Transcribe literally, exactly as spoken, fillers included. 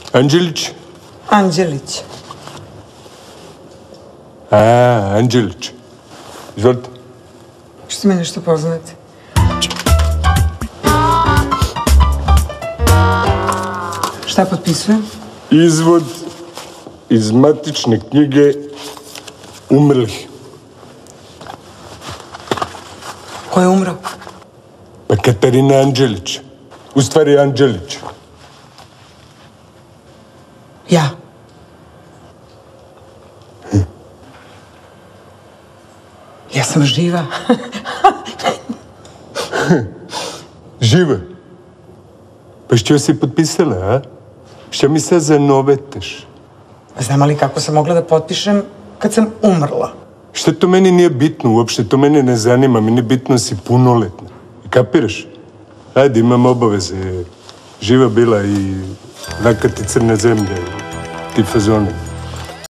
Anđelić? Anđelić. A, Anđelić. Izvolite. Što me nešto poznate? Šta potpisujem? Izvod iz matične knjige umrlih. Ko je umro? Pa Katarina Anđelić. U stvari Anđelić. Ja. Ja sam živa. Živa? Pa što si potpisala, a? Što mi sad zanovetaš? Znam li kako sam mogla da potpišem kad sam umrla? Što to meni nije bitno uopšte, to mene ne zanima, meni bitno si punoletna. Kapiraš? Ajde, imam obaveze. Živa bila i nakati crne zemlje, ti fazone.